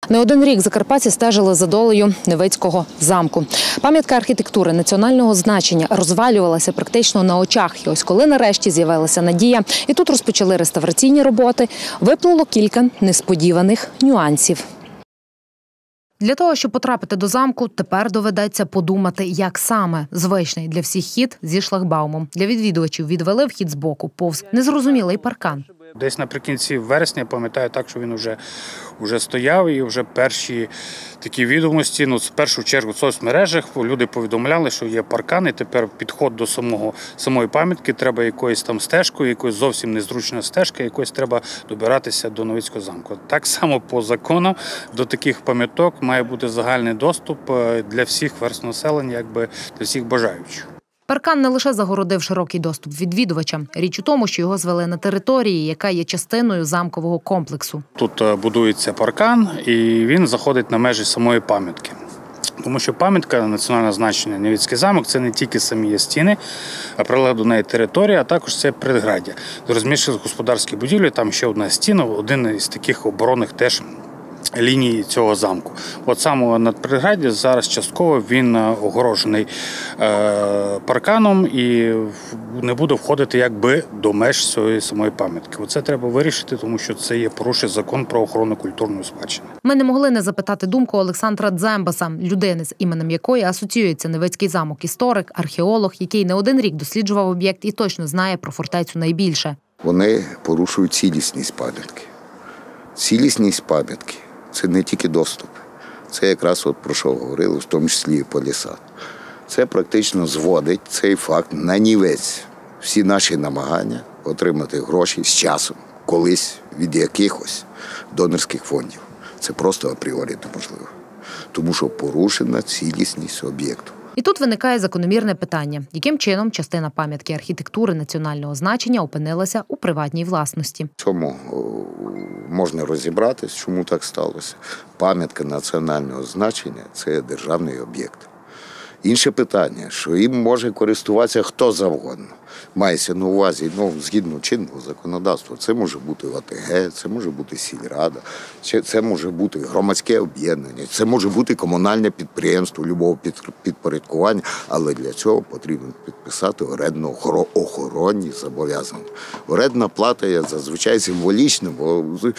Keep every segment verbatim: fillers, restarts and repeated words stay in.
Не один рік закарпатці стежили за долею Невицького замку. Пам'ятка архітектури національного значення розвалювалася практично на очах. І ось коли нарешті з'явилася надія, і тут розпочали реставраційні роботи, виплило кілька несподіваних нюансів. Для того, щоб потрапити до замку, тепер доведеться подумати, як саме. Звичний для всіх хід зі шлагбаумом. Для відвідувачів відвели вхід збоку, повз незрозумілий паркан. Десь наприкінці вересня, я пам'ятаю так, що він вже, вже стояв і вже перші такі відомості, ну, в першу чергу в соцмережах люди повідомляли, що є паркан, і тепер підход до самого, самої пам'ятки, треба якоюсь там стежкою, якоюсь зовсім незручна стежка, якось треба добиратися до Невицького замку. Так само по закону до таких пам'яток має бути загальний доступ для всіх верств населення, якби для всіх бажаючих. Паркан не лише загородив широкий доступ відвідувачам. Річ у тому, що його звели на території, яка є частиною замкового комплексу. Тут будується паркан, і він заходить на межі самої пам'ятки. Тому що пам'ятка національного значення Невицький замок – це не тільки самі стіни, а прилегла до неї територія, а також це предграддя. До розміщених господарських будівлі там ще одна стіна, один із таких оборонних теж лінії цього замку. От саме над предграддя зараз частково він огорожений е, парканом і не буде входити якби до меж цієї самої пам'ятки. Оце треба вирішити, тому що це є порушення закон про охорону культурної спадщини. Ми не могли не запитати думку Олександра Дзембаса, людини, з іменем якої асоціюється Невицький замок, історик, археолог, який не один рік досліджував об'єкт і точно знає про фортецю найбільше. Вони порушують цілісність пам'ятки. Цілісність пам'ятки – це не тільки доступ. Це якраз от про що говорили, в тому числі і по лісах. Це практично зводить цей факт на нівець. Всі наші намагання отримати гроші з часом, колись від якихось донорських фондів. Це просто апріорі неможливо. Тому що порушена цілісність об'єкту. І тут виникає закономірне питання, яким чином частина пам'ятки архітектури національного значення опинилася у приватній власності. В цьому можна розібратись, чому так сталося. Пам'ятка національного значення – це державний об'єкт. Інше питання, що їм може користуватися хто завгодно. Мається на увазі, ну, згідно чинного законодавства, це може бути ОТГ, це може бути сільрада, це може бути громадське об'єднання, це може бути комунальне підприємство любого підпорядкування, але для цього потрібно підписати орендно-охоронні зобов'язання. Орендна плата є зазвичай символічна, бо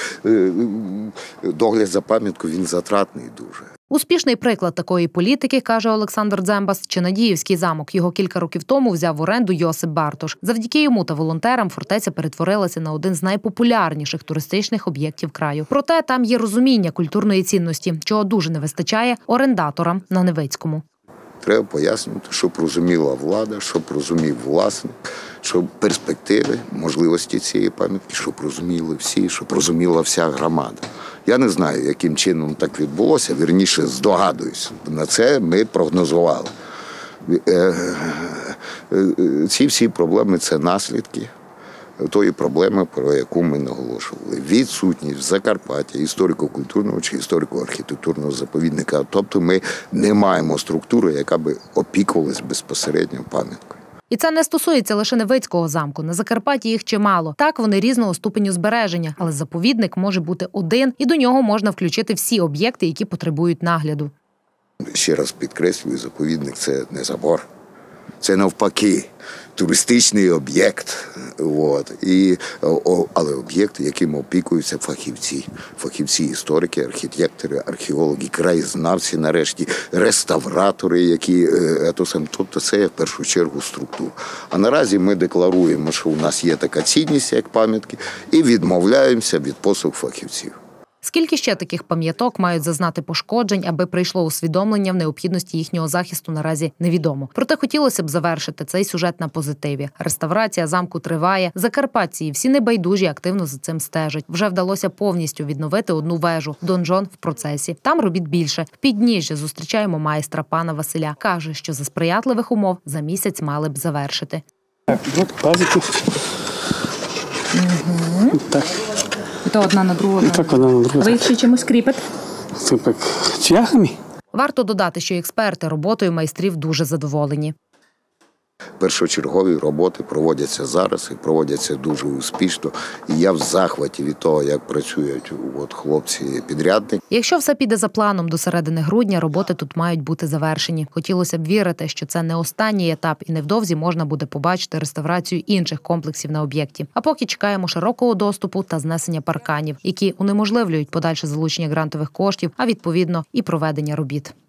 догляд за пам'яткою він затратний дуже. Успішний приклад такої політики, каже Олександр Дзембас, Чинадіївський замок. Його кілька років тому взяв в оренду Йосип Бартош. Завдяки йому та волонтерам фортеця перетворилася на один з найпопулярніших туристичних об'єктів краю. Проте там є розуміння культурної цінності, чого дуже не вистачає орендаторам на Невицькому. Треба пояснювати, щоб розуміла влада, щоб розумів власник, щоб перспективи, можливості цієї пам'ятки, щоб розуміли всі, щоб розуміла вся громада. Я не знаю, яким чином так відбулося, вірніше здогадуюсь. На це ми прогнозували. Ці всі проблеми – це наслідки тої проблеми, про яку ми наголошували. Відсутність в Закарпатті історико-культурного чи історико-архітектурного заповідника. Тобто ми не маємо структури, яка би опікувалась безпосередньо пам'яткою. І це не стосується лише Невицького замку. На Закарпатті їх чимало. Так, вони різного ступеню збереження, але заповідник може бути один, і до нього можна включити всі об'єкти, які потребують нагляду. Ще раз підкреслюю, заповідник – це не забор. Це навпаки туристичний об'єкт, от. І, але об'єкт, яким опікуються фахівці. Фахівці, історики, архітектори, археологи, краєзнавці, нарешті, реставратори, які, тобто це в першу чергу структура. А наразі ми декларуємо, що у нас є така цінність, як пам'ятки, і відмовляємося від послуг фахівців. Скільки ще таких пам'яток мають зазнати пошкоджень, аби прийшло усвідомлення в необхідності їхнього захисту, наразі невідомо. Проте хотілося б завершити цей сюжет на позитиві. Реставрація замку триває. Закарпатці і всі небайдужі активно за цим стежать. Вже вдалося повністю відновити одну вежу. Донжон в процесі. Там робіт більше. В підніжжя зустрічаємо майстра пана Василя. Каже, що за сприятливих умов за місяць мали б завершити. Так, от пазики. Угу. Так. То одна на другу. Одна. Так, одна на другу. Ви їх ще чимось кріпите? Так, цвяхами. Варто додати, що експерти роботою майстрів дуже задоволені. Першочергові роботи проводяться зараз і проводяться дуже успішно. І я в захваті від того, як працюють от хлопці-підрядники. Якщо все піде за планом, до середини грудня роботи тут мають бути завершені. Хотілося б вірити, що це не останній етап і невдовзі можна буде побачити реставрацію інших комплексів на об'єкті. А поки чекаємо широкого доступу та знесення парканів, які унеможливлюють подальше залучення грантових коштів, а відповідно і проведення робіт.